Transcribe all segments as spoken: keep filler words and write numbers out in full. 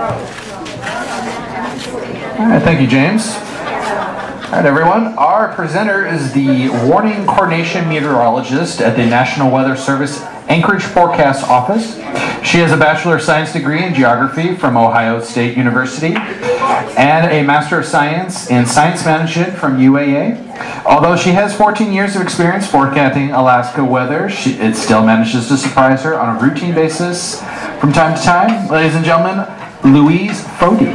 All right, thank you, James. All right, everyone. Our presenter is the Warning Coordination Meteorologist at the National Weather Service Anchorage Forecast Office. She has a Bachelor of Science degree in Geography from Ohio State University and a Master of Science in Science Management from U A A. Although she has fourteen years of experience forecasting Alaska weather, she, it still manages to surprise her on a routine basis from time to time. Ladies and gentlemen, Louise Fode.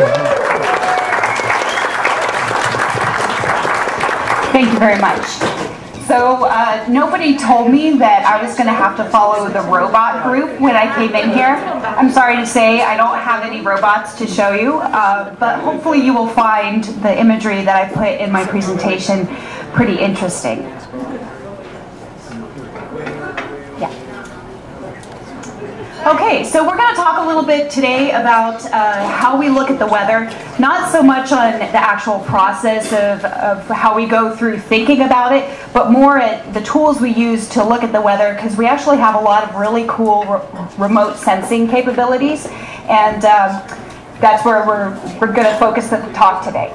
Thank you very much. So uh, nobody told me that I was going to have to follow the robot group when I came in here. I'm sorry to say I don't have any robots to show you, uh, but hopefully you will find the imagery that I put in my presentation pretty interesting. Yeah. Okay, so we're going to talk a little bit today about uh, how we look at the weather, not so much on the actual process of, of how we go through thinking about it, but more at the tools we use to look at the weather, because we actually have a lot of really cool re remote sensing capabilities, and um, that's where we're, we're going to focus the talk today.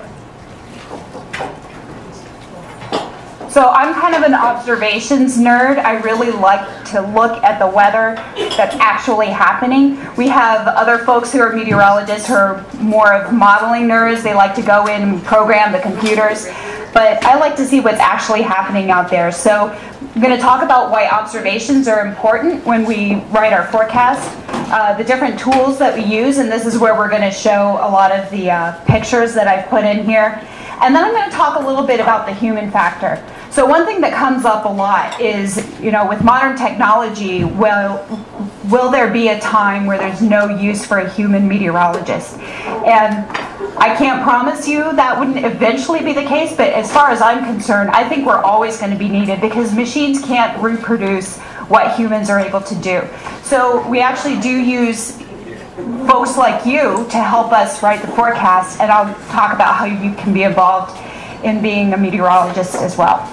So I'm kind of an observations nerd. I really like to look at the weather that's actually happening. We have other folks who are meteorologists who are more of modeling nerds. They like to go in and program the computers. But I like to see what's actually happening out there. So I'm going to talk about why observations are important when we write our forecast, uh, the different tools that we use, and this is where we're going to show a lot of the uh, pictures that I've put in here. And then I'm going to talk a little bit about the human factor. So one thing that comes up a lot is, you know, with modern technology, well, will there be a time where there's no use for a human meteorologist? And I can't promise you that wouldn't eventually be the case, but as far as I'm concerned, I think we're always going to be needed because machines can't reproduce what humans are able to do. So we actually do use folks like you to help us write the forecast, and I'll talk about how you can be involved in being a meteorologist as well.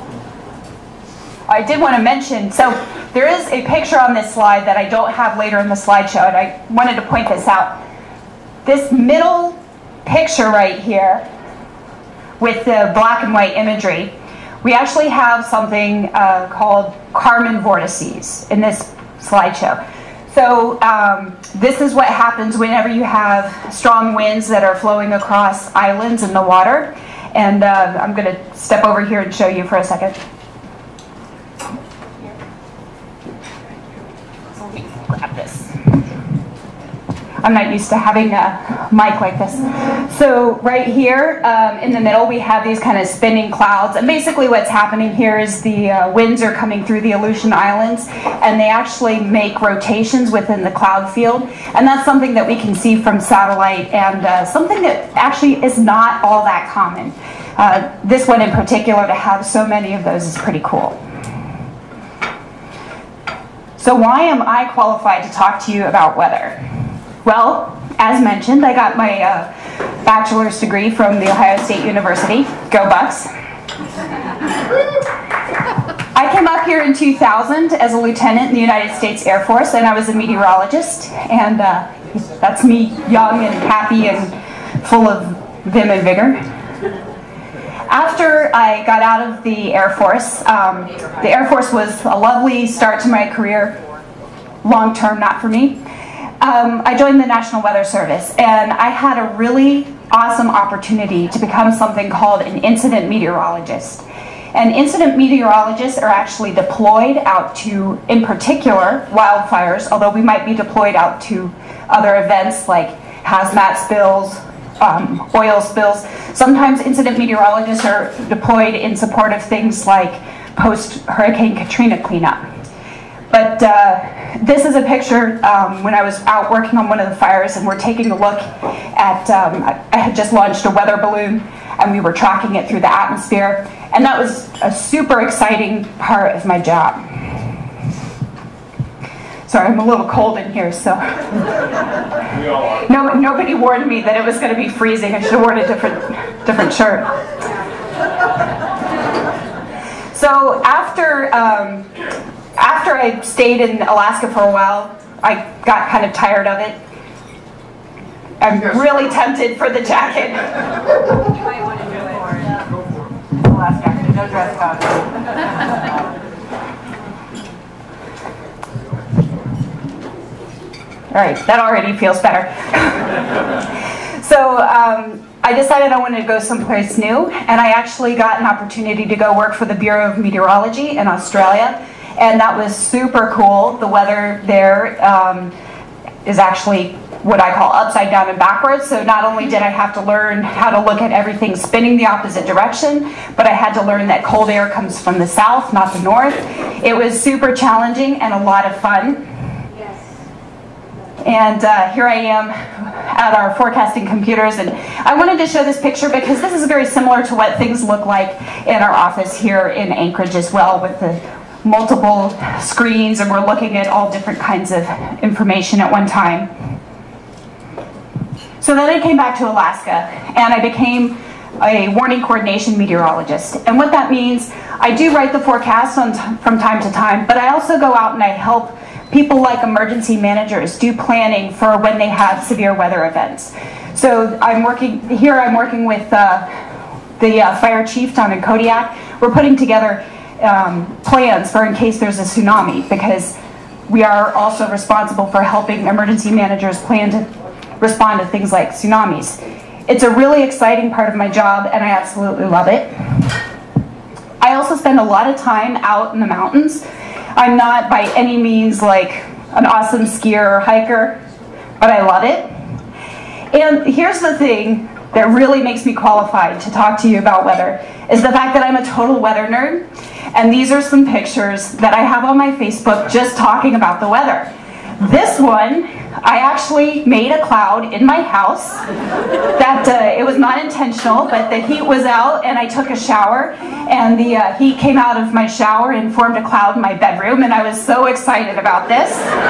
I did want to mention, so there is a picture on this slide that I don't have later in the slideshow, and I wanted to point this out. This middle picture right here with the black and white imagery, we actually have something uh, called Kármán vortices in this slideshow. So um, this is what happens whenever you have strong winds that are flowing across islands in the water. And uh, I'm going to step over here and show you for a second. So let me grab this. I'm not used to having a mic like this. So right here um, in the middle we have these kind of spinning clouds, and basically what's happening here is the uh, winds are coming through the Aleutian Islands, and they actually make rotations within the cloud field, and that's something that we can see from satellite, and uh, something that actually is not all that common. Uh, this one in particular, to have so many of those is pretty cool. So why am I qualified to talk to you about weather? Well, as mentioned, I got my uh, bachelor's degree from the Ohio State University. Go Bucks. I came up here in two thousand as a lieutenant in the United States Air Force, and I was a meteorologist, and uh, that's me, young and happy and full of vim and vigor. After I got out of the Air Force, um, the Air Force was a lovely start to my career, long term, not for me. Um, I joined the National Weather Service, and I had a really awesome opportunity to become something called an incident meteorologist. And incident meteorologists are actually deployed out to, in particular, wildfires, although we might be deployed out to other events like hazmat spills, um, oil spills. Sometimes incident meteorologists are deployed in support of things like post-Hurricane Katrina cleanup. But uh, this is a picture um, when I was out working on one of the fires, and we're taking a look at, um, I had just launched a weather balloon, and we were tracking it through the atmosphere, and that was a super exciting part of my job. Sorry, I'm a little cold in here, so. no, nobody warned me that it was going to be freezing. I should have worn a different, different shirt. So after, um, after I stayed in Alaska for a while, I got kind of tired of it. I'm really tempted for the jacket. You might want to do it. Alaska Anchorage, no dress code. All right, that already feels better. So um, I decided I wanted to go someplace new, and I actually got an opportunity to go work for the Bureau of Meteorology in Australia, and that was super cool. The weather there um, is actually what I call upside down and backwards. So not only did I have to learn how to look at everything spinning the opposite direction, but I had to learn that cold air comes from the south, not the north. It was super challenging and a lot of fun. And uh, here I am at our forecasting computers, and I wanted to show this picture because this is very similar to what things look like in our office here in Anchorage as well, with the multiple screens, and we're looking at all different kinds of information at one time. So then I came back to Alaska, and I became a warning coordination meteorologist. And what that means, I do write the forecast on t from time to time, but I also go out and I help people like emergency managers do planning for when they have severe weather events. So I'm working, here I'm working with uh, the uh, fire chief down in Kodiak. We're putting together um, plans for in case there's a tsunami, because we are also responsible for helping emergency managers plan to respond to things like tsunamis. It's a really exciting part of my job, and I absolutely love it. I also spend a lot of time out in the mountains. I'm not by any means like an awesome skier or hiker, but I love it. And here's the thing that really makes me qualified to talk to you about weather, is the fact that I'm a total weather nerd. And these are some pictures that I have on my Facebook just talking about the weather. This one, I actually made a cloud in my house. That uh, it was not intentional, but the heat was out and I took a shower, and the uh, heat came out of my shower and formed a cloud in my bedroom, and I was so excited about this.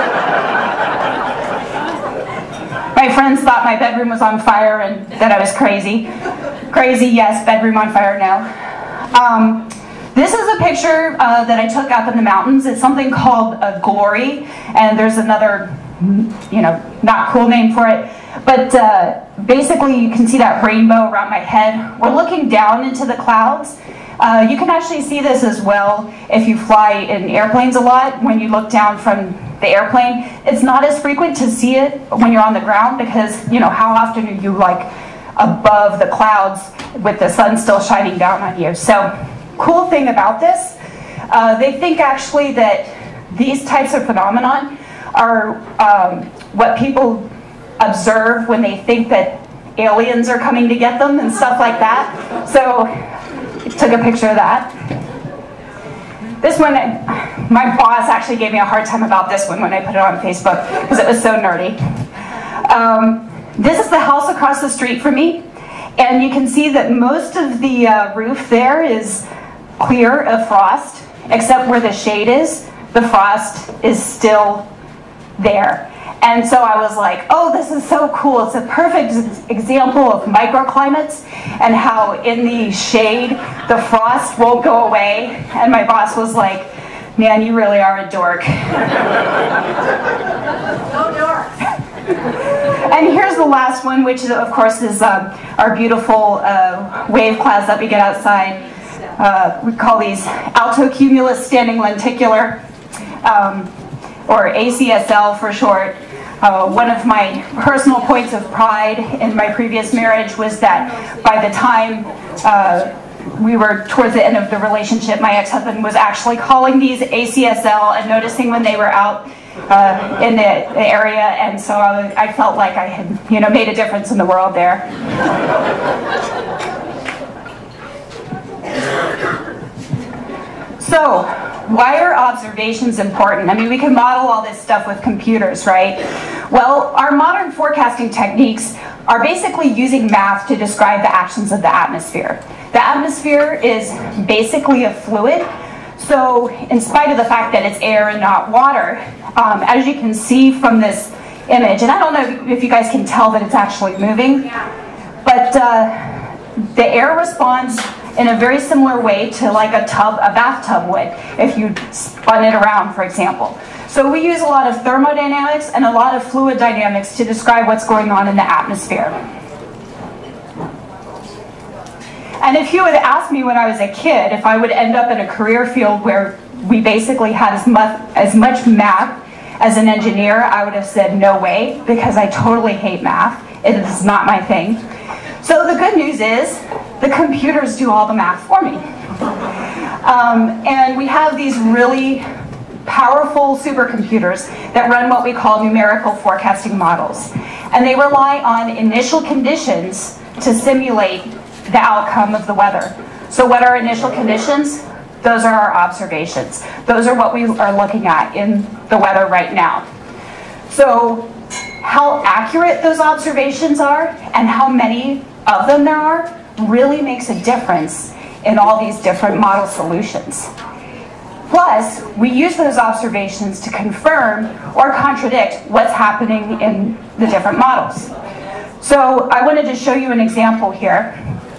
My friends thought my bedroom was on fire and that I was crazy. Crazy, yes, bedroom on fire, no. Um, This is a picture uh, that I took up in the mountains. It's something called a glory, and there's another, you know, not cool name for it. But uh, basically, you can see that rainbow around my head. We're looking down into the clouds. Uh, you can actually see this as well if you fly in airplanes a lot. When you look down from the airplane, it's not as frequent to see it when you're on the ground, because, you know, how often are you like above the clouds with the sun still shining down on you? So. Cool thing about this, uh, they think actually that these types of phenomenon are um, what people observe when they think that aliens are coming to get them and stuff like that. So I took a picture of that. This one, my boss actually gave me a hard time about this one when I put it on Facebook because it was so nerdy. Um, this is the house across the street from me, and you can see that most of the uh, roof there is clear of frost, except where the shade is, the frost is still there. And so I was like, oh, this is so cool. It's a perfect example of microclimates and how in the shade, the frost won't go away. And my boss was like, man, you really are a dork. No dork. And here's the last one, which of course is um, our beautiful uh, wave clouds that we get outside. Uh, we call these altocumulus standing lenticular, um, or A C S L for short. Uh, one of my personal points of pride in my previous marriage was that by the time uh, we were towards the end of the relationship, my ex-husband was actually calling these A C S L and noticing when they were out uh, in the, the area, and so I, I felt like I had, you know, made a difference in the world there. So, why are observations important? I mean, we can model all this stuff with computers, right? Well, our modern forecasting techniques are basically using math to describe the actions of the atmosphere. The atmosphere is basically a fluid, so in spite of the fact that it's air and not water, um, as you can see from this image, and I don't know if you guys can tell that it's actually moving, but uh, the air responds in a very similar way to like a tub, a bathtub would, if you spun it around, for example. So we use a lot of thermodynamics and a lot of fluid dynamics to describe what's going on in the atmosphere. And if you had asked me when I was a kid if I would end up in a career field where we basically had as much, as much math as an engineer, I would have said no way, because I totally hate math. It is not my thing. So the good news is the computers do all the math for me. Um, and we have these really powerful supercomputers that run what we call numerical forecasting models. And they rely on initial conditions to simulate the outcome of the weather. So what are initial conditions? Those are our observations. Those are what we are looking at in the weather right now. So how accurate those observations are and how many of them there are really makes a difference in all these different model solutions. Plus, we use those observations to confirm or contradict what's happening in the different models. So I wanted to show you an example here.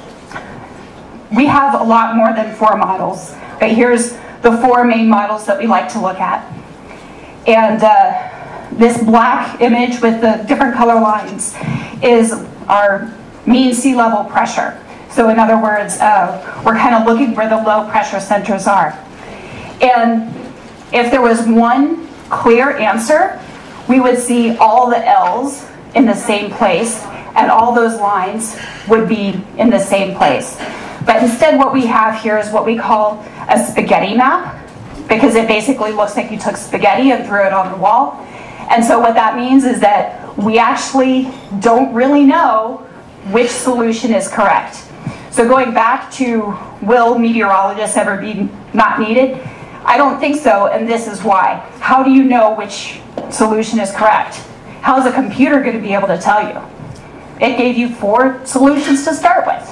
We have a lot more than four models, but here's the four main models that we like to look at. And uh, this black image with the different color lines is our mean sea level pressure. So in other words, uh, we're kind of looking where the low pressure centers are. And if there was one clear answer, we would see all the L's in the same place, and all those lines would be in the same place. But instead what we have here is what we call a spaghetti map, because it basically looks like you took spaghetti and threw it on the wall. And so what that means is that we actually don't really know which solution is correct. So going back to, will meteorologists ever be not needed? I don't think so, and this is why. How do you know which solution is correct? How is a computer going to be able to tell you? It gave you four solutions to start with.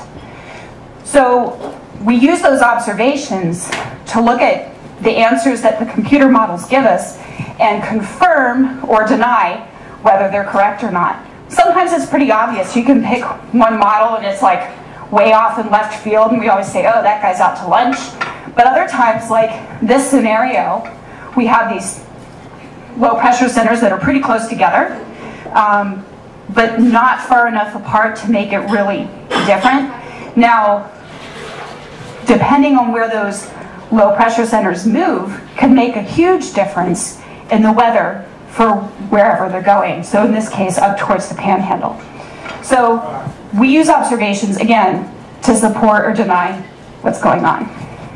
So we use those observations to look at the answers that the computer models give us and confirm or deny whether they're correct or not. Sometimes it's pretty obvious. You can pick one model and it's like way off in left field, and we always say, oh, that guy's out to lunch. But other times, like this scenario, we have these low pressure centers that are pretty close together, um, but not far enough apart to make it really different. Now, depending on where those low pressure centers move, can make a huge difference in the weather for wherever they're going. So in this case, up towards the panhandle. So we use observations, again, to support or deny what's going on.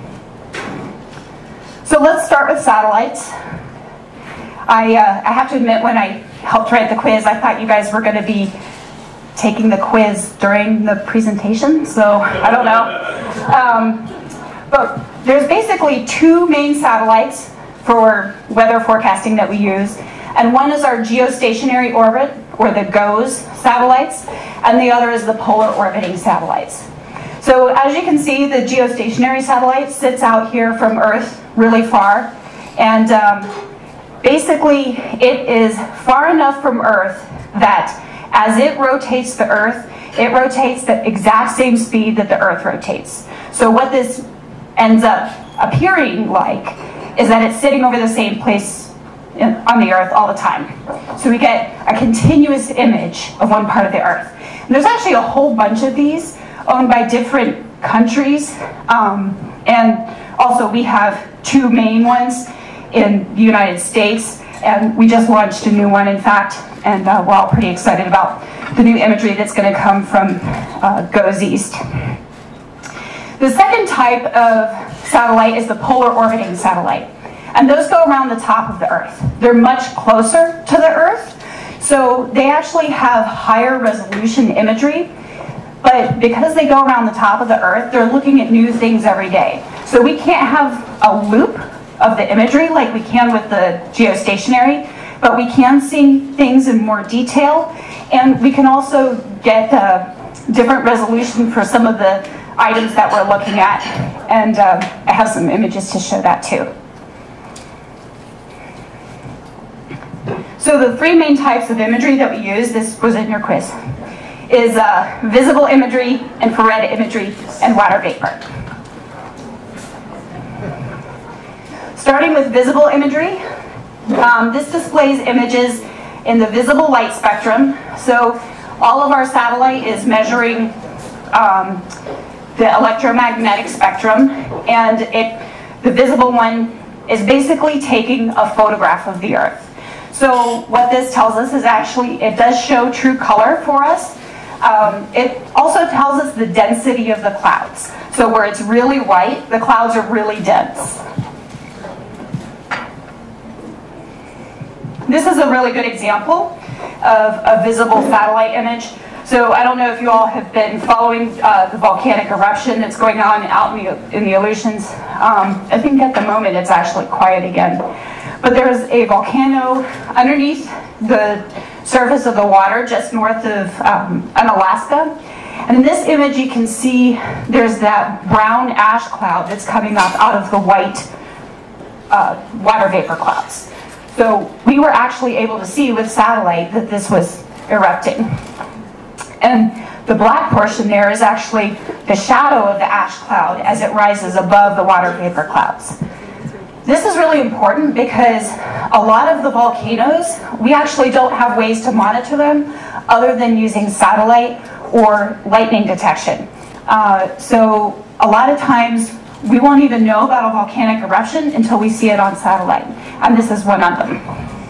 So let's start with satellites. I, uh, I have to admit, when I helped write the quiz, I thought you guys were going to be taking the quiz during the presentation, so I don't know. Um, but there's basically two main satellites for weather forecasting that we use, and one is our geostationary orbit, or the GOES satellites, and the other is the polar orbiting satellites. So as you can see, the geostationary satellite sits out here from Earth really far, and um, basically it is far enough from Earth that as it rotates the Earth, it rotates the exact same speed that the Earth rotates. So what this ends up appearing like is that it's sitting over the same place in, on the Earth all the time. So we get a continuous image of one part of the Earth. And there's actually a whole bunch of these owned by different countries. Um, and also we have two main ones in the United States, and we just launched a new one, in fact, and uh, we're all pretty excited about the new imagery that's going to come from uh, GOES East. The second type of satellite is the polar orbiting satellite, and those go around the top of the Earth. They're much closer to the Earth, so they actually have higher resolution imagery, but because they go around the top of the Earth, they're looking at new things every day. So we can't have a loop of the imagery like we can with the geostationary, but we can see things in more detail, and we can also get uh, different resolution for some of the items that we're looking at, and uh, I have some images to show that too. So the three main types of imagery that we use, this was in your quiz, is uh, visible imagery, infrared imagery, and water vapor. Starting with visible imagery, Um, this displays images in the visible light spectrum. So all of our satellite is measuring um, the electromagnetic spectrum, and it, the visible one is basically taking a photograph of the Earth. So what this tells us is actually, it does show true color for us. Um, it also tells us the density of the clouds. So where it's really white, the clouds are really dense. This is a really good example of a visible satellite image. So I don't know if you all have been following uh, the volcanic eruption that's going on out in the, in the Aleutians. Um, I think at the moment it's actually quiet again. But there's a volcano underneath the surface of the water just north of um, in Alaska. And in this image you can see there's that brown ash cloud that's coming up out of the white uh, water vapor clouds. So we were actually able to see with satellite that this was erupting. And the black portion there is actually the shadow of the ash cloud as it rises above the water vapor clouds. This is really important because a lot of the volcanoes, we actually don't have ways to monitor them other than using satellite or lightning detection. Uh, so a lot of times we won't even know about a volcanic eruption until we see it on satellite. And this is one of them.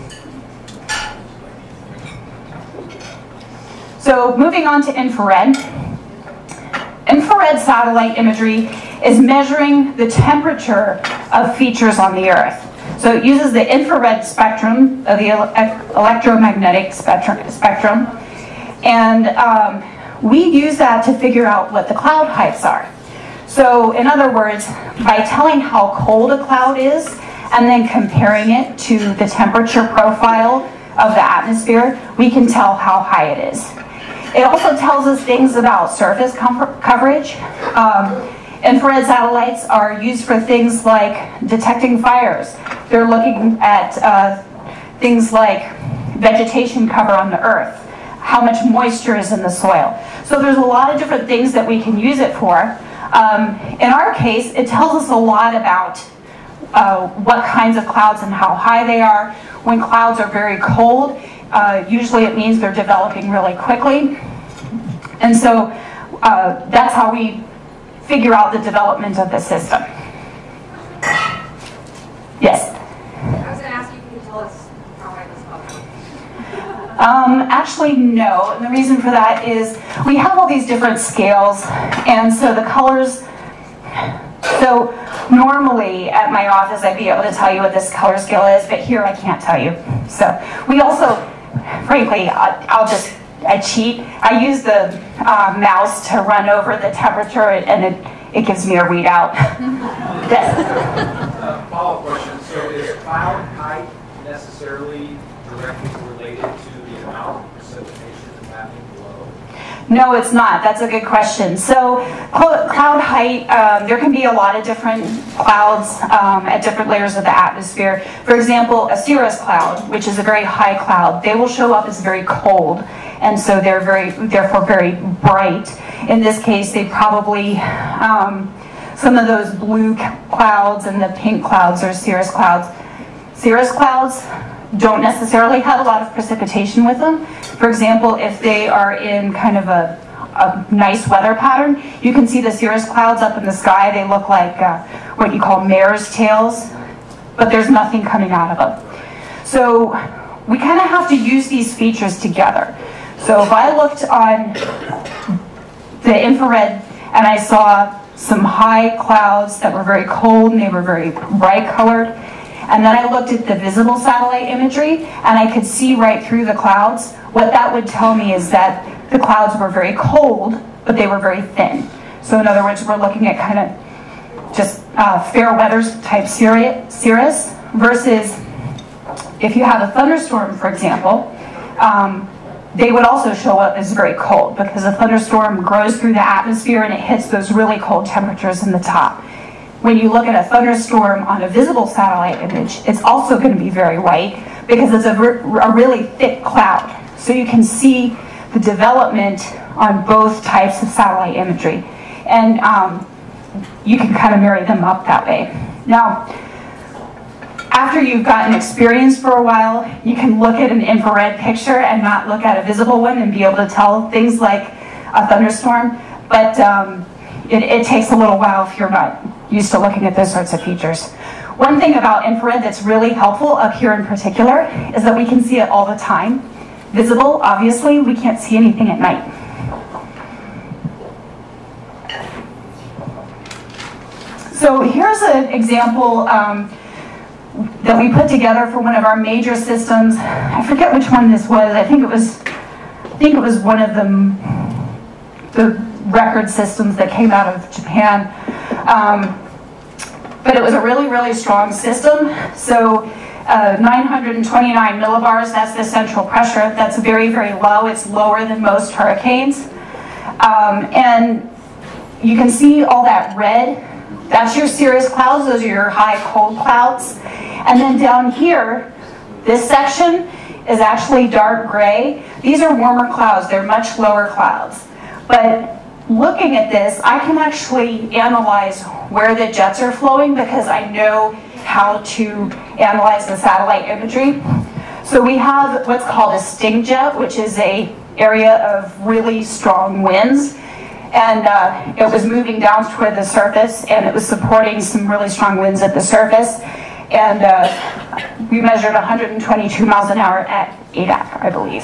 So moving on to infrared. Infrared satellite imagery is measuring the temperature of features on the Earth. So it uses the infrared spectrum of the electromagnetic spectrum, spectrum and um, we use that to figure out what the cloud heights are. So in other words, by telling how cold a cloud is and then comparing it to the temperature profile of the atmosphere, we can tell how high it is. It also tells us things about surface coverage. Um, infrared satellites are used for things like detecting fires. They're looking at uh, things like vegetation cover on the Earth, how much moisture is in the soil. So there's a lot of different things that we can use it for. Um, in our case, it tells us a lot about uh, what kinds of clouds and how high they are. When clouds are very cold, uh, usually it means they're developing really quickly. And so uh, that's how we figure out the development of the system. Yes? I was going to ask you if you could tell us how high this cloud is. Um, actually, no. And the reason for that is we have all these different scales, and so the colors. So normally at my office I'd be able to tell you what this color scale is, but here I can't tell you. So we also, frankly, I'll, I'll just I cheat. I use the uh, mouse to run over the temperature, and it, it gives me a readout. Yes. Uh, follow-up question. So is cloud height necessarily directly related to the amount of precipitation that's happening below? No, it's not. That's a good question. So cloud height, um, there can be a lot of different clouds um, at different layers of the atmosphere. For example, a cirrus cloud, which is a very high cloud, they will show up as very cold, and so they're very, therefore very bright. In this case, they probably, um, some of those blue clouds and the pink clouds are cirrus clouds. Cirrus clouds don't necessarily have a lot of precipitation with them. For example, if they are in kind of a, a nice weather pattern, you can see the cirrus clouds up in the sky. They look like uh, what you call mare's tails, but there's nothing coming out of them. So we kind of have to use these features together. So if I looked on the infrared and I saw some high clouds that were very cold and they were very bright colored, and then I looked at the visible satellite imagery and I could see right through the clouds, what that would tell me is that the clouds were very cold, but they were very thin. So in other words, we're looking at kind of just uh, fair weather type cirrus versus if you have a thunderstorm, for example, um, they would also show up as very cold because a thunderstorm grows through the atmosphere and it hits those really cold temperatures in the top. When you look at a thunderstorm on a visible satellite image, it's also going to be very white because it's a, a really thick cloud. So you can see the development on both types of satellite imagery. And um, you can kind of marry them up that way. Now, after you've gotten experience for a while, you can look at an infrared picture and not look at a visible one and be able to tell things like a thunderstorm. But um, it, it takes a little while if you're not used to looking at those sorts of features. One thing about infrared that's really helpful up here in particular is that we can see it all the time. Visible, obviously, we can't see anything at night. So here's an example um, that we put together for one of our major systems. I forget which one this was. I think it was, I think it was one of the, the record systems that came out of Japan. Um, but it was a really, really strong system. So uh, nine hundred twenty-nine millibars, that's the central pressure. That's very, very low. It's lower than most hurricanes. Um, and you can see all that red. That's your cirrus clouds. Those are your high cold clouds. And then down here, this section is actually dark gray. These are warmer clouds. They're much lower clouds. But looking at this, I can actually analyze where the jets are flowing because I know how to analyze the satellite imagery. So we have what's called a sting jet, which is an area of really strong winds. And uh, it was moving down toward the surface, and it was supporting some really strong winds at the surface. And uh, we measured one hundred twenty-two miles an hour at A D A C, I believe.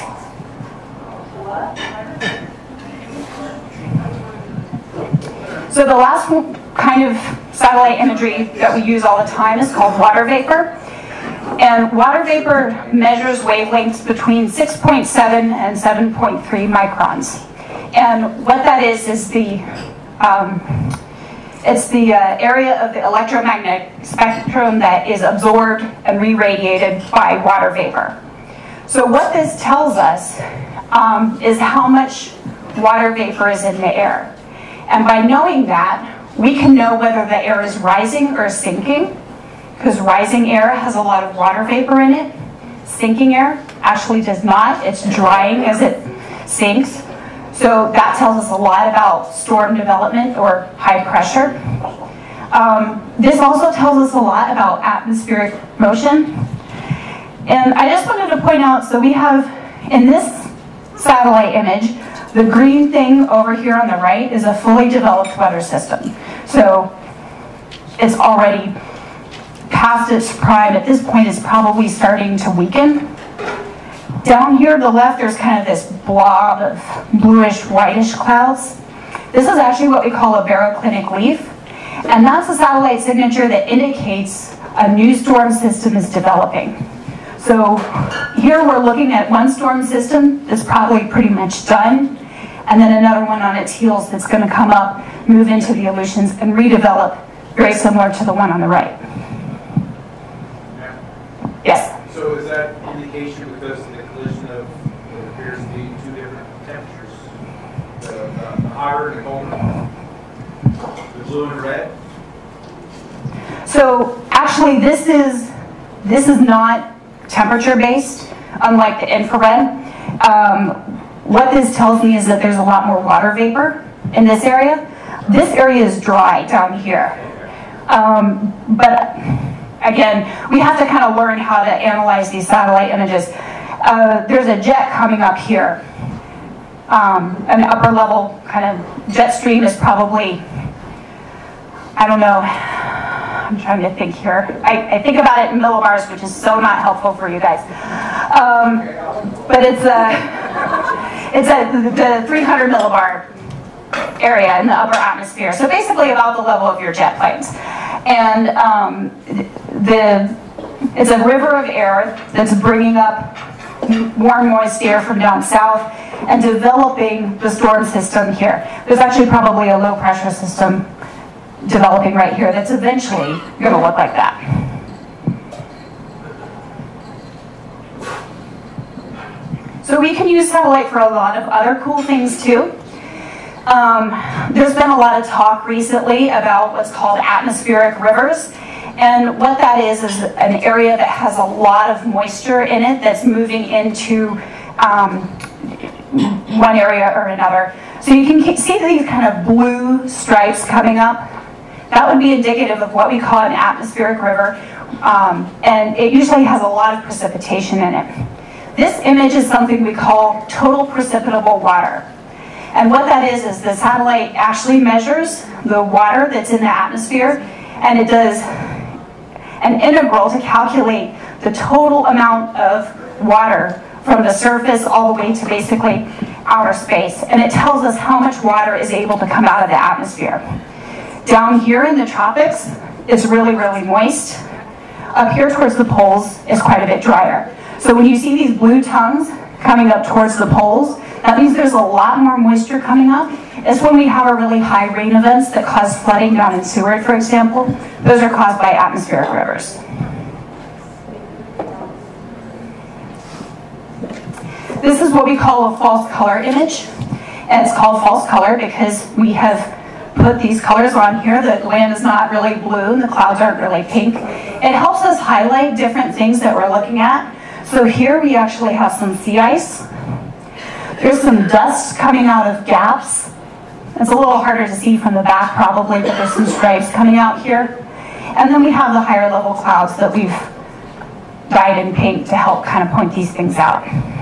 So the last kind of satellite imagery that we use all the time is called water vapor. And water vapor measures wavelengths between six point seven and seven point three microns. And what that is is the um, it's the uh, area of the electromagnetic spectrum that is absorbed and re-radiated by water vapor. So what this tells us um, is how much water vapor is in the air. And by knowing that, we can know whether the air is rising or sinking, because rising air has a lot of water vapor in it. Sinking air actually does not. It's drying as it sinks. So that tells us a lot about storm development or high pressure. Um, this also tells us a lot about atmospheric motion. And I just wanted to point out, so we have in this satellite image, the green thing over here on the right is a fully developed weather system. So it's already past its prime. At this point, it's probably starting to weaken. Down here to the left, there's kind of this blob of bluish, whitish clouds. This is actually what we call a baroclinic leaf. And that's a satellite signature that indicates a new storm system is developing. So here we're looking at one storm system that's probably pretty much done, and then another one on its heels that's going to come up, move into the Aleutians, and redevelop very similar to the one on the right. Yes? So is that indication because of the collision of what appears to be two different temperatures? The, the, the hotter and the colder? The blue and red? So actually this is, this is not temperature based, unlike the infrared. Um, what this tells me is that there's a lot more water vapor in this area. This area is dry down here. Um, but again, we have to kind of learn how to analyze these satellite images. Uh, there's a jet coming up here. Um, an upper level kind of jet stream is probably, I don't know, I'm trying to think here. I, I think about it in millibars, which is so not helpful for you guys. Um, but it's a, it's a, the three hundred millibar area in the upper atmosphere. So basically about the level of your jet planes. And um, the, it's a river of air that's bringing up warm, moist air from down south and developing the storm system here. There's actually probably a low pressure system developing right here that's eventually going to look like that. So we can use satellite for a lot of other cool things too. Um, there's been a lot of talk recently about what's called atmospheric rivers. And what that is is an area that has a lot of moisture in it that's moving into um, one area or another. So you can see these kind of blue stripes coming up. That would be indicative of what we call an atmospheric river. um, and it usually has a lot of precipitation in it. This image is something we call total precipitable water. And what that is, is the satellite actually measures the water that's in the atmosphere, and it does an integral to calculate the total amount of water from the surface all the way to basically outer space. And it tells us how much water is able to come out of the atmosphere. Down here in the tropics, it's really, really moist. Up here towards the poles, it's quite a bit drier. So when you see these blue tongues coming up towards the poles, that means there's a lot more moisture coming up. It's when we have our really high rain events that cause flooding down in Seward, for example. Those are caused by atmospheric rivers. This is what we call a false color image. And it's called false color because we have put these colors on here. The land is not really blue and the clouds aren't really pink. It helps us highlight different things that we're looking at. So here we actually have some sea ice. There's some dust coming out of gaps. It's a little harder to see from the back probably, but there's some stripes coming out here. And then we have the higher level clouds that we've dyed in pink to help kind of point these things out.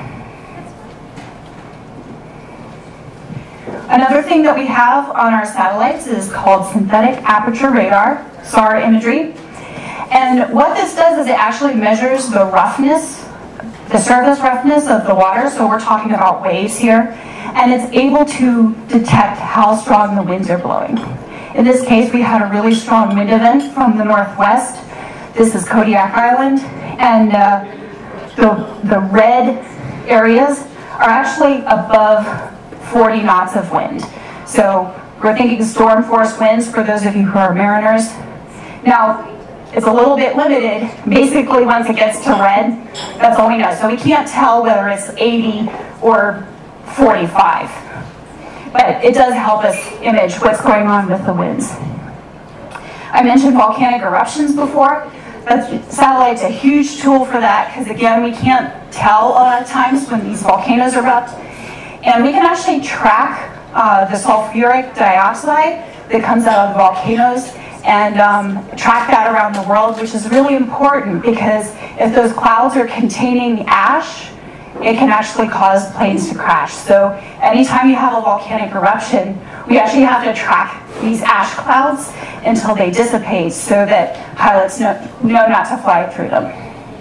Another thing that we have on our satellites is called synthetic aperture radar, S A R imagery. And what this does is it actually measures the roughness, the surface roughness of the water, so we're talking about waves here, and it's able to detect how strong the winds are blowing. In this case, we had a really strong wind event from the northwest. This is Kodiak Island, and uh, the, the red areas are actually above forty knots of wind. So we're thinking storm force winds for those of you who are mariners. Now, it's a little bit limited. Basically, once it gets to red, that's all we know. So we can't tell whether it's eighty or forty-five. But it does help us image what's going on with the winds. I mentioned volcanic eruptions before. The satellite's a huge tool for that because, again, we can't tell a lot of times when these volcanoes erupt. And we can actually track uh, the sulfuric dioxide that comes out of the volcanoes and um, track that around the world, which is really important because if those clouds are containing ash, it can actually cause planes to crash. So anytime you have a volcanic eruption, we actually have to track these ash clouds until they dissipate so that pilots know, know not to fly through them.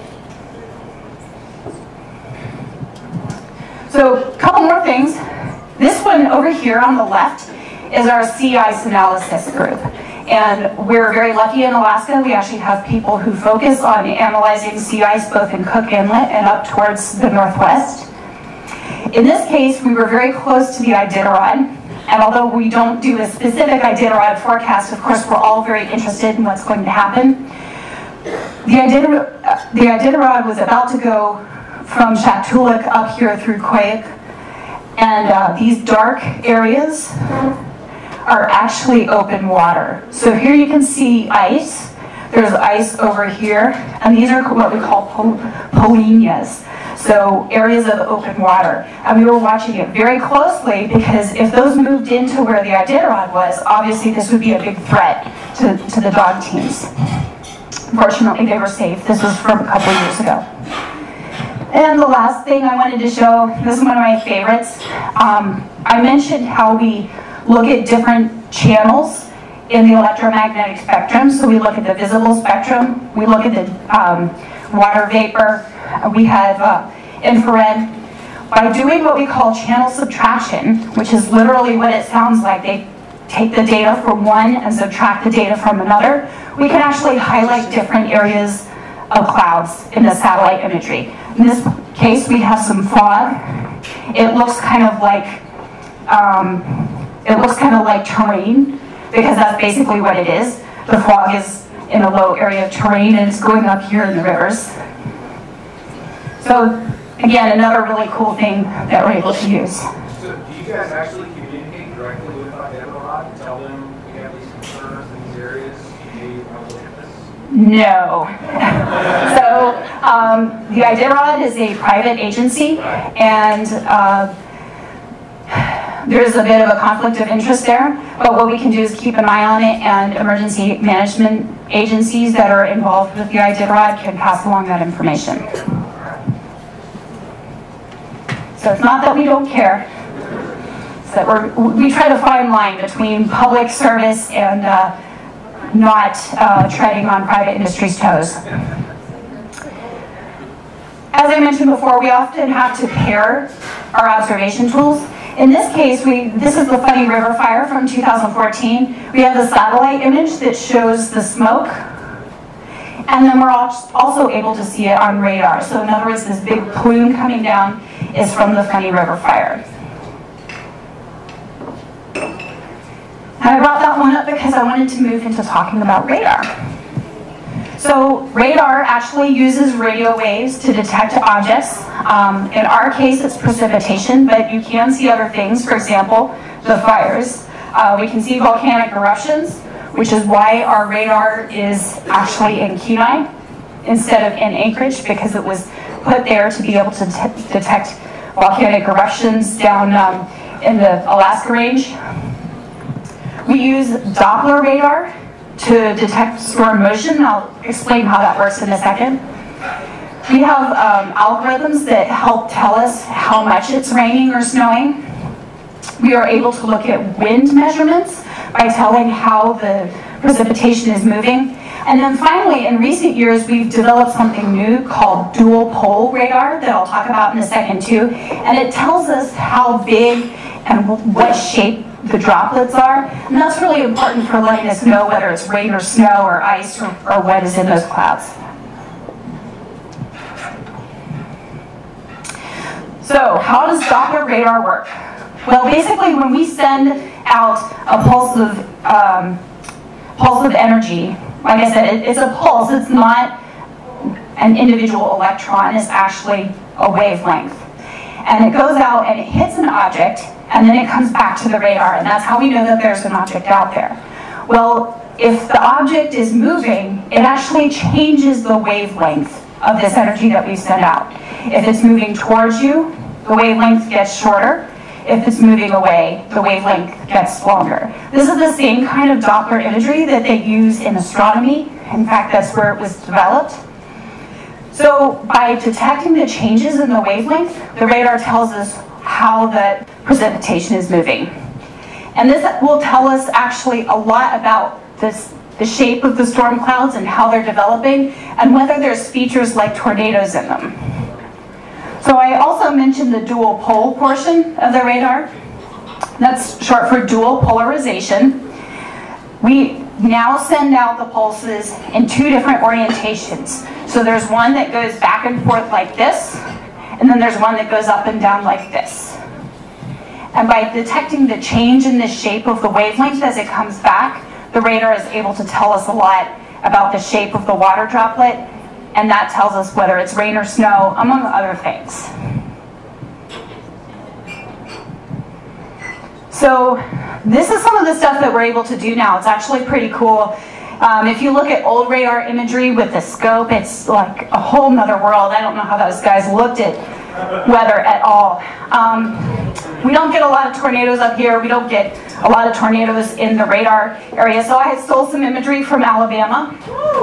So a couple more things. This one over here on the left is our sea ice analysis group. And we're very lucky in Alaska. We actually have people who focus on analyzing sea ice both in Cook Inlet and up towards the northwest. In this case, we were very close to the Iditarod. And although we don't do a specific Iditarod forecast, of course, we're all very interested in what's going to happen. The Iditarod, the Iditarod was about to go from Shaktoolik up here through Quake. And uh, these dark areas are actually open water. So here you can see ice. There's ice over here. And these are what we call pol polynyas. So areas of open water. And we were watching it very closely because if those moved into where the Iditarod was, obviously this would be a big threat to, to the dog teams. Fortunately, they were safe. This was from a couple years ago. And the last thing I wanted to show, this is one of my favorites. Um, I mentioned how we look at different channels in the electromagnetic spectrum. So we look at the visible spectrum, we look at the um, water vapor, we have uh, infrared. By doing what we call channel subtraction, which is literally what it sounds like, they take the data from one and subtract the data from another, we can actually highlight different areas of clouds in the satellite imagery. In this case, we have some fog. It looks kind of like um, it looks kind of like terrain because that's basically what it is. The fog is in a low area of terrain and it's going up here in the rivers. So again, another really cool thing that we're able to use. So do you guys actually communicate directly with Iditarod and tell them we have these concerns in these areas? You may want to look at this? No. So um, the Iditarod is a private agency, and uh, there's a bit of a conflict of interest there, but what we can do is keep an eye on it, and emergency management agencies that are involved with the iditarod can pass along that information. So it's not that we don't care, it's that we're, we try to find line between public service and uh, not uh, treading on private industry's toes. As I mentioned before, we often have to pair our observation tools. In this case, we, this is the Funny River fire from two thousand fourteen. We have the satellite image that shows the smoke, and then we're also able to see it on radar. So in other words, this big plume coming down is from the Funny River fire. And I brought that one up because I wanted to move into talking about radar. So radar actually uses radio waves to detect objects. Um, in our case, it's precipitation, but you can see other things. For example, the fires. Uh, we can see volcanic eruptions, which is why our radar is actually in Kenai instead of in Anchorage, because it was put there to be able to detect volcanic eruptions down um, in the Alaska range. We use Doppler radar to detect storm motion. I'll explain how that works in a second. We have um, algorithms that help tell us how much it's raining or snowing. We are able to look at wind measurements by telling how the precipitation is moving. And then finally, in recent years, we've developed something new called dual pole radar that I'll talk about in a second too. And it tells us how big and what shape the droplets are. And that's really important for letting us know whether it's rain or snow or ice or, or what is in those clouds. So how does Doppler radar work? Well, basically when we send out a pulse of, um, pulse of energy, like I said, it, it's a pulse, it's not an individual electron, it's actually a wavelength. And it goes out and it hits an object, and then it comes back to the radar, and that's how we know that there's an object out there. Well, if the object is moving, it actually changes the wavelength of this energy that we send out. If it's moving towards you, the wavelength gets shorter. If it's moving away, the wavelength gets longer. This is the same kind of Doppler imagery that they use in astronomy. In fact, that's where it was developed. So by detecting the changes in the wavelength, the radar tells us how the precipitation is moving. And this will tell us actually a lot about this, the shape of the storm clouds and how they're developing, and whether there's features like tornadoes in them. So I also mentioned the dual pole portion of the radar. That's short for dual polarization. We now send out the pulses in two different orientations. So there's one that goes back and forth like this, and then there's one that goes up and down like this. And by detecting the change in the shape of the wavelength as it comes back, the radar is able to tell us a lot about the shape of the water droplet, and that tells us whether it's rain or snow, among other things. So this is some of the stuff that we're able to do now. It's actually pretty cool. Um, if you look at old radar imagery with the scope, it's like a whole nother world. I don't know how those guys looked at weather at all. Um, we don't get a lot of tornadoes up here. We don't get a lot of tornadoes in the radar area. So I stole some imagery from Alabama.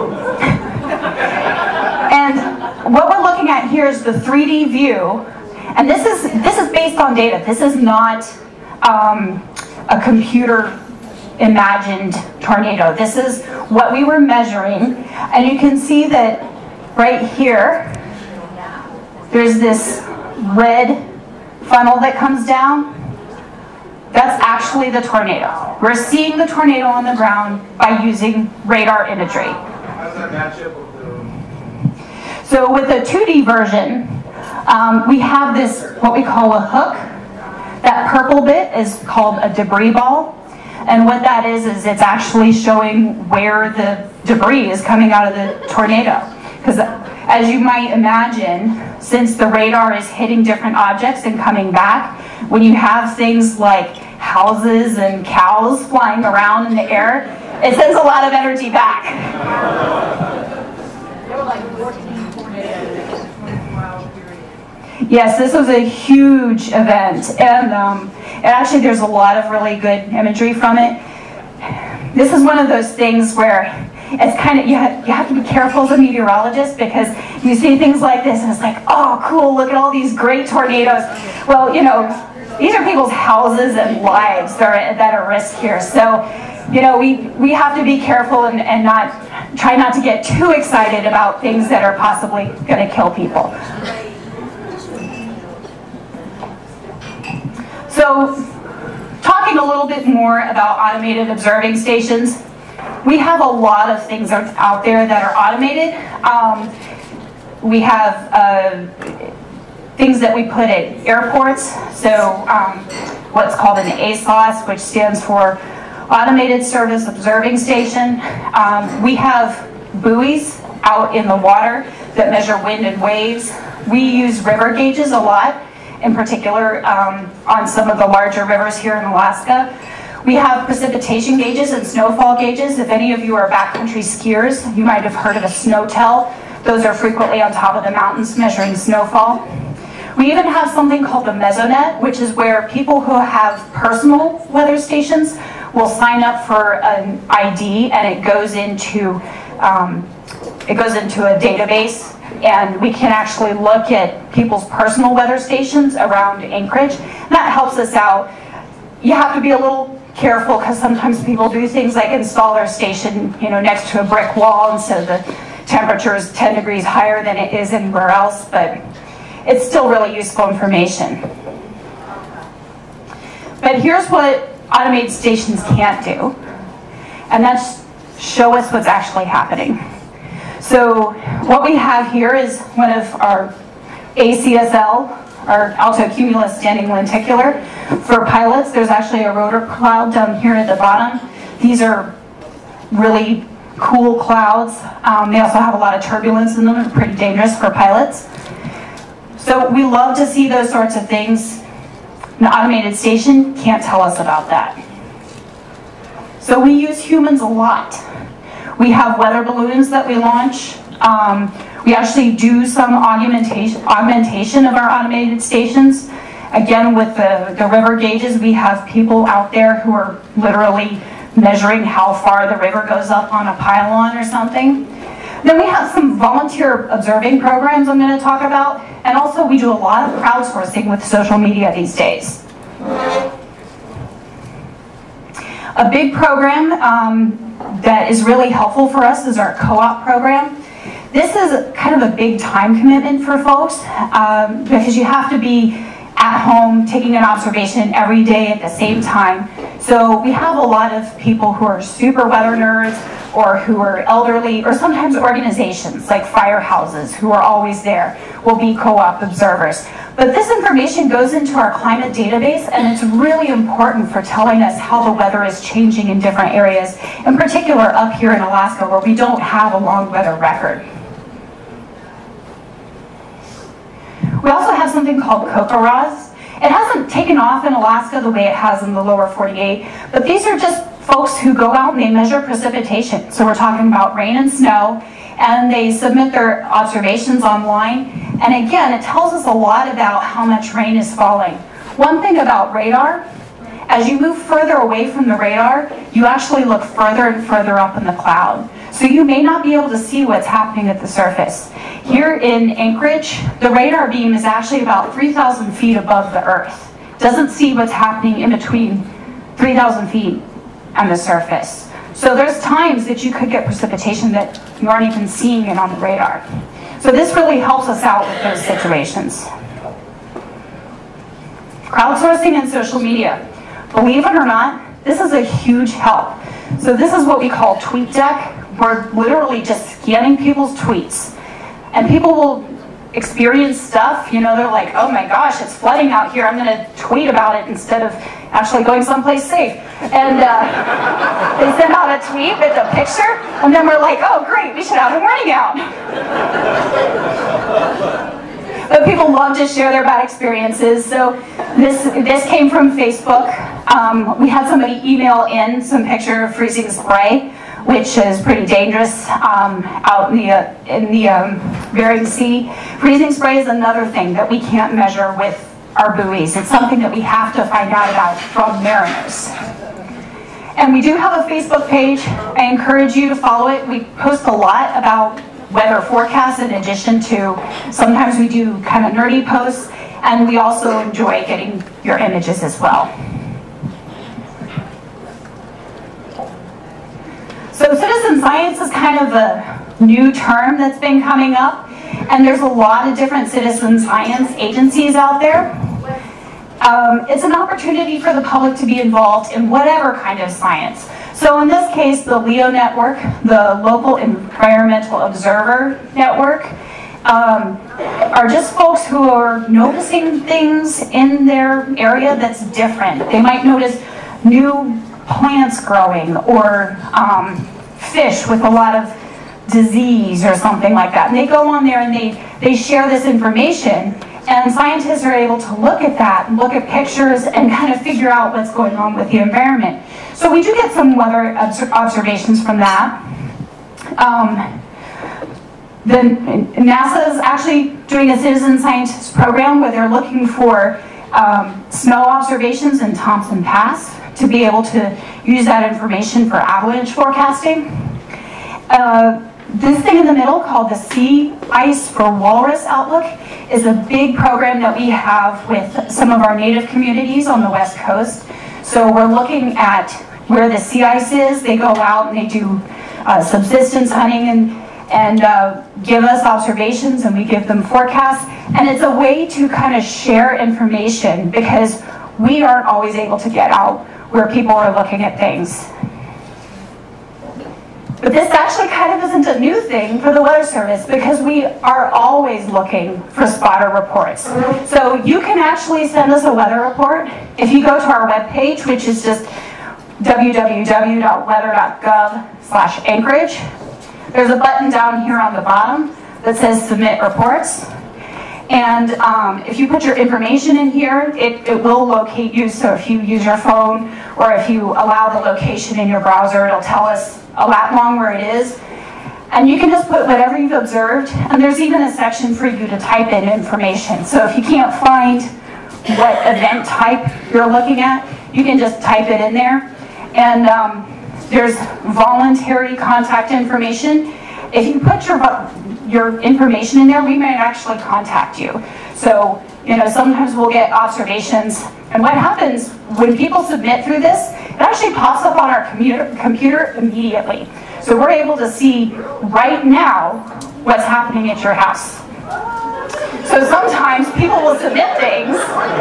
And what we're looking at here is the three D view. And this is, this is based on data. This is not um, a computer imagined tornado. This is what we were measuring, and you can see that right here there's this red funnel that comes down. That's actually the tornado. We're seeing the tornado on the ground by using radar imagery. How does that match up with the... So with the two D version, um, we have this, what we call a hook. That purple bit is called a debris ball. And what that is, is it's actually showing where the debris is coming out of the tornado. Because as you might imagine, since the radar is hitting different objects and coming back, when you have things like houses and cows flying around in the air, it sends a lot of energy back. There were like fourteen tornadoes in a twenty-four hour period. Yes, this was a huge event, and, um, and actually there's a lot of really good imagery from it. This is one of those things where it's kind of, you have, you have to be careful as a meteorologist, because you see things like this and it's like, oh cool, look at all these great tornadoes. Well, you know, these are people's houses and lives that are, that are at risk here. So, you know, we, we have to be careful and, and not, try not to get too excited about things that are possibly going to kill people. So, talking a little bit more about automated observing stations, we have a lot of things out there that are automated. Um, we have uh, things that we put at airports, so um, what's called an A S O S, which stands for Automated Service Observing Station. Um, we have buoys out in the water that measure wind and waves. We use river gauges a lot, in particular um, on some of the larger rivers here in Alaska. We have precipitation gauges and snowfall gauges. If any of you are backcountry skiers, you might have heard of a snowtel. Those are frequently on top of the mountains measuring snowfall. We even have something called the Mesonet, which is where people who have personal weather stations will sign up for an I D, and it goes into um, it goes into a database, and we can actually look at people's personal weather stations around Anchorage. That helps us out. You have to be a little careful, because sometimes people do things like install their station, you know, next to a brick wall, and so the temperature is ten degrees higher than it is anywhere else, but it's still really useful information. But here's what automated stations can't do, and that's show us what's actually happening. So what we have here is one of our A C S L, our altocumulus standing lenticular. For pilots, there's actually a rotor cloud down here at the bottom. These are really cool clouds. Um, they also have a lot of turbulence in them. They're pretty dangerous for pilots. So we love to see those sorts of things. An automated station can't tell us about that. So we use humans a lot. We have weather balloons that we launch. Um, we actually do some augmentation, augmentation of our automated stations. Again, with the, the river gauges, we have people out there who are literally measuring how far the river goes up on a pylon or something. Then we have some volunteer observing programs I'm going to talk about, and also we do a lot of crowdsourcing with social media these days. A big program um, that is really helpful for us is our co-op program. This is kind of a big time commitment for folks um, because you have to be at home taking an observation every day at the same time. So we have a lot of people who are super weather nerds, or who are elderly, or sometimes organizations like firehouses who are always there will be co-op observers. But this information goes into our climate database, and it's really important for telling us how the weather is changing in different areas, in particular up here in Alaska where we don't have a long weather record. We also have something called COCORAs. It hasn't taken off in Alaska the way it has in the lower forty-eight, but these are just folks who go out and they measure precipitation. So we're talking about rain and snow, and they submit their observations online. And again, it tells us a lot about how much rain is falling. One thing about radar, as you move further away from the radar, you actually look further and further up in the cloud. So you may not be able to see what's happening at the surface. Here in Anchorage, the radar beam is actually about three thousand feet above the earth. Doesn't see what's happening in between three thousand feet and the surface. So there's times that you could get precipitation that you aren't even seeing it on the radar. So this really helps us out with those situations. Crowdsourcing and social media. Believe it or not, this is a huge help. So this is what we call TweetDeck. We're literally just scanning people's tweets. And people will experience stuff, you know, they're like, oh my gosh, it's flooding out here, I'm going to tweet about it instead of actually going someplace safe. And uh, they send out a tweet with a picture, and then we're like, oh great, we should have a warning out. But people love to share their bad experiences, so this, this came from Facebook. Um, we had somebody email in some picture of freezing spray. which is pretty dangerous um, out in the, uh, in the um, Bering Sea. Freezing spray is another thing that we can't measure with our buoys. It's something that we have to find out about from mariners. And we do have a Facebook page. I encourage you to follow it. We post a lot about weather forecasts in addition to, sometimes we do kind of nerdy posts, and we also enjoy getting your images as well. So citizen science is kind of a new term that's been coming up, and there's a lot of different citizen science agencies out there. Um, it's an opportunity for the public to be involved in whatever kind of science. So in this case, the LEO network, the Local Environmental Observer Network, um, are just folks who are noticing things in their area that's different. They might notice new plants growing, or um, fish with a lot of disease or something like that. And they go on there and they, they share this information, and scientists are able to look at that, look at pictures, and kind of figure out what's going on with the environment. So we do get some weather observations from that. Um, the, NASA is actually doing a citizen scientist program where they're looking for um, snow observations in Thompson Pass to be able to use that information for avalanche forecasting. Uh, this thing in the middle, called the Sea Ice for Walrus Outlook, is a big program that we have with some of our native communities on the West Coast. So we're looking at where the sea ice is. They go out and they do uh, subsistence hunting and, and uh, give us observations, and we give them forecasts. And it's a way to kind of share information, because we aren't always able to get out where people are looking at things. But this actually kind of isn't a new thing for the Weather Service, because we are always looking for spotter reports. So you can actually send us a weather report if you go to our webpage, which is just w w w dot weather dot gov slash Anchorage. There's a button down here on the bottom that says Submit Reports. And um, if you put your information in here, it, it will locate you. So if you use your phone, or if you allow the location in your browser, it'll tell us a lat long where it is. And you can just put whatever you've observed. And there's even a section for you to type in information. So if you can't find what event type you're looking at, you can just type it in there. And um, there's voluntary contact information. If you put your your information in there, we may actually contact you. So, you know, sometimes we'll get observations, and what happens when people submit through this, it actually pops up on our computer, computer immediately. So we're able to see right now what's happening at your house. So sometimes people will submit things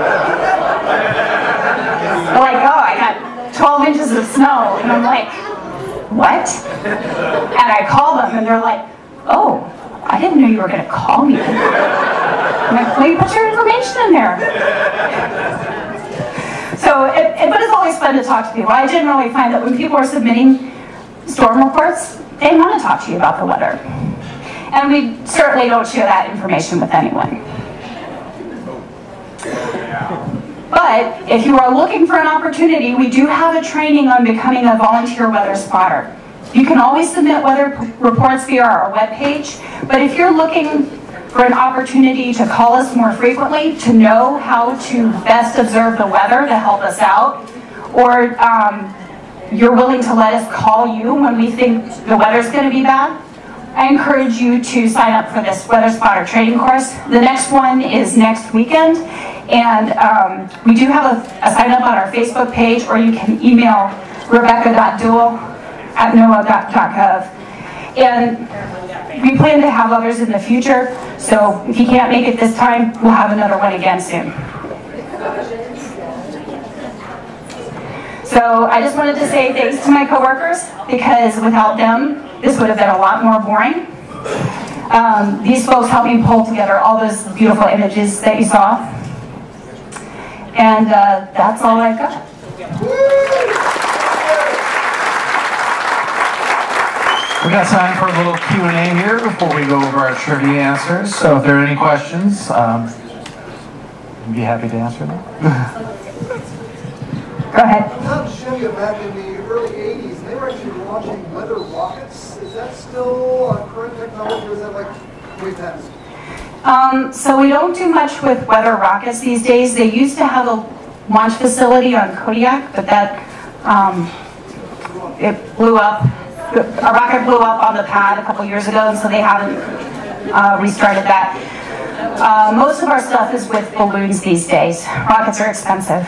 like, oh, I got twelve inches of snow, and I'm like, what? And I call them, and they're like, oh, I didn't know you were going to call me. I'm like, well, you put your information in there. So, it, it, but it's always fun to talk to people. I generally find that when people are submitting storm reports, they want to talk to you about the weather. And we certainly don't share that information with anyone. But if you are looking for an opportunity, we do have a training on becoming a volunteer weather spotter. You can always submit weather reports via our webpage, but if you're looking for an opportunity to call us more frequently, to know how to best observe the weather to help us out, or um, you're willing to let us call you when we think the weather's going to be bad, I encourage you to sign up for this Weather Spotter training course. The next one is next weekend, and um, we do have a, a sign up on our Facebook page, or you can email rebecca dot duell at noaa dot gov. And we plan to have others in the future, so if you can't make it this time, we'll have another one again soon. So I just wanted to say thanks to my coworkers, because without them, this would have been a lot more boring. Um, these folks helped me pull together all those beautiful images that you saw. And uh, that's all I've got. We got time for a little Q and A here before we go over our trivia answers. So if there are any questions, um, I'd be happy to answer them. Go ahead. California back in the early eighties, and they were actually launching weather rockets. Is that still a current technology, or is that like way past? Um, so we don't do much with weather rockets these days. They used to have a launch facility on Kodiak, but that um, it blew up. A rocket blew up on the pad a couple years ago, and so they haven't uh, restarted that. Uh, most of our stuff is with balloons these days. Rockets are expensive.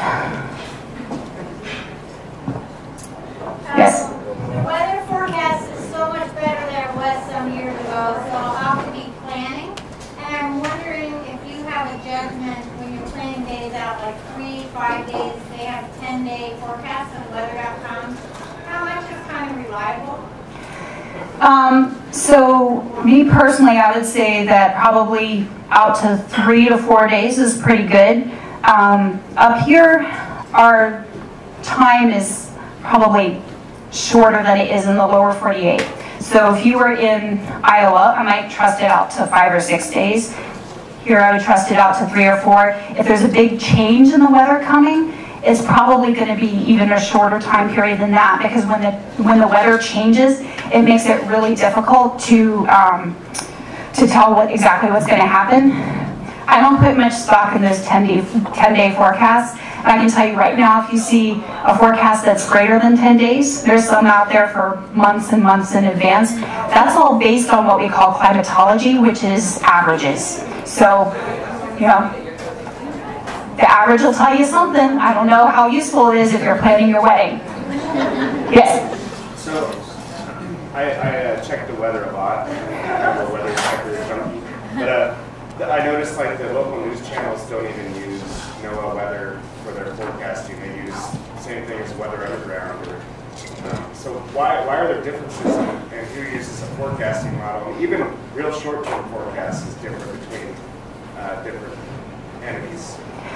Yes? The weather forecast is so much better than it was some years ago, so I'll have to be planning. And I'm wondering if you have a judgment when you're planning days out, like three, five days, they have a ten-day forecast on weather dot com. How much is kind of reliable? Um, so me personally, I would say that probably out to three to four days is pretty good. Um, up here, our time is probably shorter than it is in the lower forty-eight. So if you were in Iowa, I might trust it out to five or six days. Here I would trust it out to three or four. If there's a big change in the weather coming, it's probably going to be even a shorter time period than that, because when the when the weather changes, it makes it really difficult to um, to tell what exactly what's going to happen. I don't put much stock in those ten day forecasts. And I can tell you right now, if you see a forecast that's greater than ten days, there's some out there for months and months in advance. That's all based on what we call climatology, which is averages. So, you know, the average will tell you something. I don't know how useful it is if you're planning your wedding. Yes? So, I, I uh, check the weather a lot. I'm a weather checker. But uh, I noticed like the local news channels don't even use NOAA weather for their forecasting. They use the same thing as Weather Underground. Or, um, so why, why are there differences in, in who uses a forecasting model? Even real short-term forecasts is different between uh, different entities.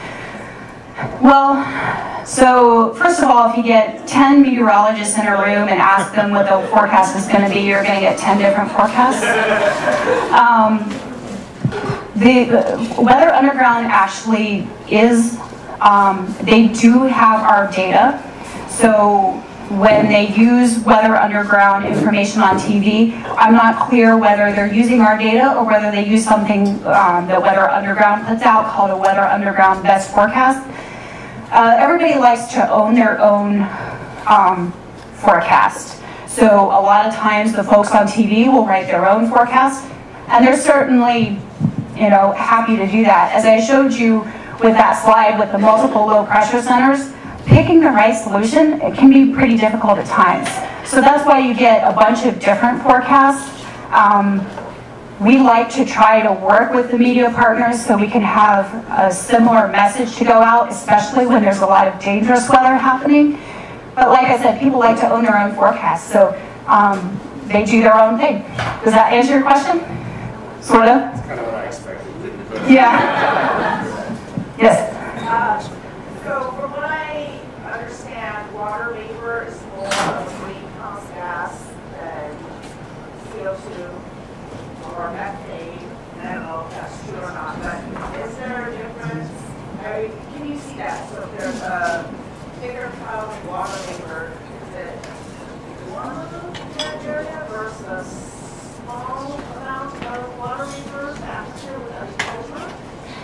Well, so first of all, if you get ten meteorologists in a room and ask them what the forecast is going to be, you're going to get ten different forecasts. Um, the, the Weather Underground actually is, um, they do have our data. So when they use Weather Underground information on T V, I'm not clear whether they're using our data or whether they use something um, that Weather Underground puts out called a Weather Underground Best Forecast. Uh, everybody likes to own their own um, forecast. So a lot of times the folks on T V will write their own forecast, and they're certainly, you know, happy to do that. As I showed you with that slide with the multiple low pressure centers, picking the right solution, it can be pretty difficult at times. So that's why you get a bunch of different forecasts. Um, we like to try to work with the media partners so we can have a similar message to go out, especially when there's a lot of dangerous weather happening. But like I said, people like to own their own forecasts, so um, they do their own thing. Does that answer your question? Sort of? That's kind of what I expected. Yeah. Yes. Uh, so from what I understand, water vapor is more of a greenhouse gas than C O two or methane. I don't know if that's true or not, but is there a difference? I mean, can you see that? So if there's a bigger cloud of water vapor, is it one area versus small amount of water vapor atmosphere with agriculture?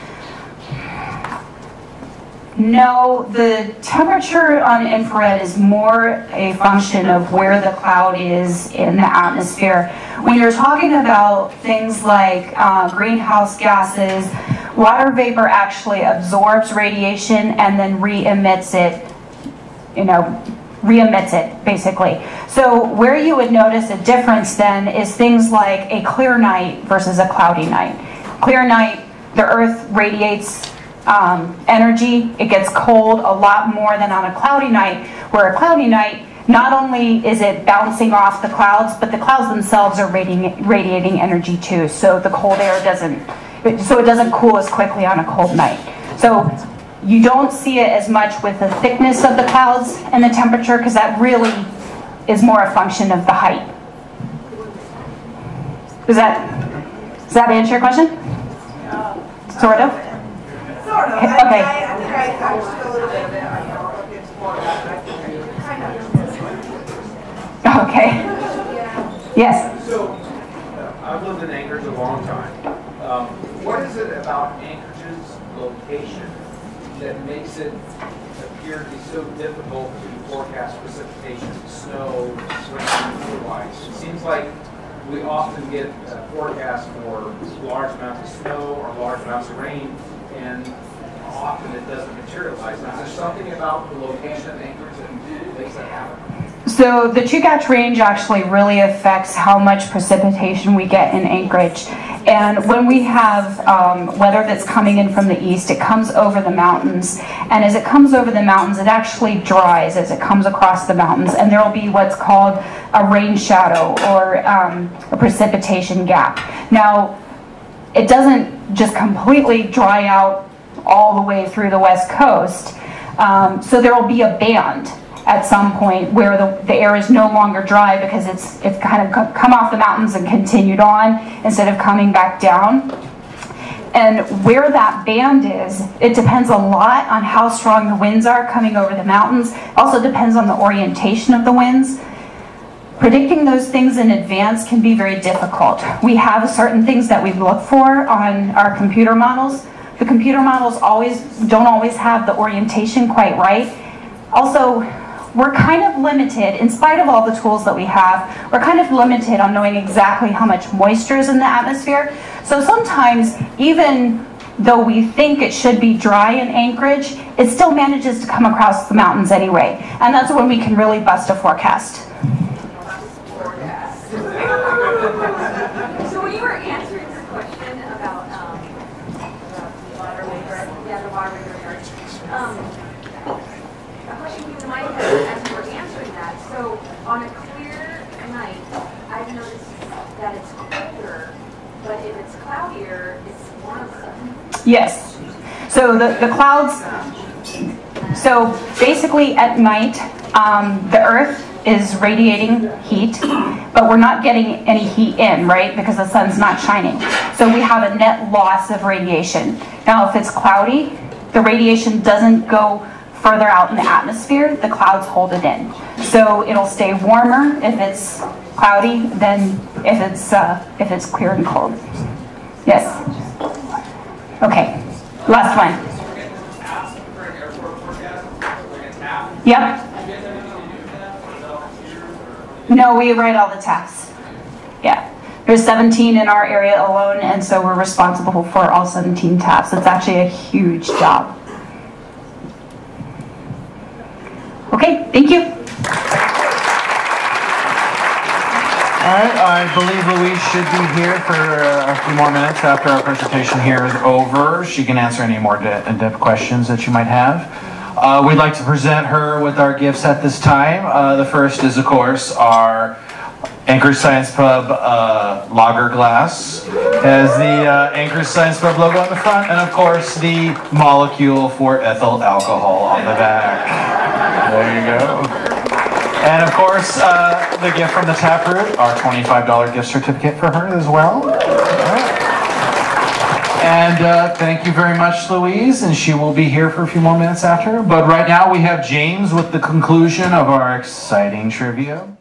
No, the temperature on infrared is more a function of where the cloud is in the atmosphere. When you're talking about things like uh, greenhouse gases, water vapor actually absorbs radiation and then re-emits it, you know, re-emits it, basically. So where you would notice a difference then is things like a clear night versus a cloudy night. Clear night, the Earth radiates Um, energy. It gets cold a lot more than on a cloudy night, where a cloudy night, not only is it bouncing off the clouds, but the clouds themselves are radiating, radiating energy too, so the cold air doesn't, so it doesn't cool as quickly on a cold night. So you don't see it as much with the thickness of the clouds and the temperature, because that really is more a function of the height. Does that, does that answer your question? Sort of? Sort of. Okay. I, I, I think I understood a little bit of it. I know it's more about that. I think kind of Okay. Yes? So, uh, I've lived in Anchorage a long time. Um, what is it about Anchorage's location that makes it appear to be so difficult to forecast precipitation, snow, rain, otherwise? It seems like we often get uh, forecasts for large amounts of snow or large amounts of rain, and often it doesn't materialize. Is there something about the location of Anchorage that makes that happen? So the Chugach Range actually really affects how much precipitation we get in Anchorage. And when we have um, weather that's coming in from the east, it comes over the mountains. And as it comes over the mountains, it actually dries as it comes across the mountains. And there will be what's called a rain shadow or um, a precipitation gap. Now, it doesn't just completely dry out all the way through the west coast. Um, so there will be a band at some point where the, the air is no longer dry because it's it's kind of come off the mountains and continued on instead of coming back down. And where that band is, it depends a lot on how strong the winds are coming over the mountains. Also depends on the orientation of the winds. Predicting those things in advance can be very difficult. We have certain things that we look for on our computer models. The computer models always don't always have the orientation quite right. Also, we're kind of limited, in spite of all the tools that we have, we're kind of limited on knowing exactly how much moisture is in the atmosphere. So sometimes, even though we think it should be dry in Anchorage, it still manages to come across the mountains anyway. And that's when we can really bust a forecast. So when you were answering your question about, um, about the water vapor, yeah, the water vapor, um, a question came to my head as you were answering that. So on a clear night, I've noticed that it's colder, but if it's cloudier, it's warmer. Yes. So the, the clouds, so basically at night, um, the Earth is radiating heat, but we're not getting any heat in, right? Because the sun's not shining. So we have a net loss of radiation. Now if it's cloudy, the radiation doesn't go further out in the atmosphere, the clouds hold it in. So it'll stay warmer if it's cloudy than if it's, uh, if it's clear and cold. Yes? Okay, last one. Yep. No, we write all the tasks. Yeah. There's seventeen in our area alone, and so we're responsible for all seventeen tasks. It's actually a huge job. Okay, thank you. All right, I believe Louise should be here for uh, a few more minutes after our presentation here is over. She can answer any more in-depth questions that you might have. Uh, we'd like to present her with our gifts at this time. Uh, the first is, of course, our Anchorage Science Pub uh, lager glass. It has the uh, Anchorage Science Pub logo on the front, and of course the molecule for ethyl alcohol on the back. There you go. And of course, uh, the gift from the Taproot, our twenty-five dollar gift certificate for her as well. And uh, thank you very much, Louise, and she will be here for a few more minutes after. But right now we have James with the conclusion of our exciting trivia.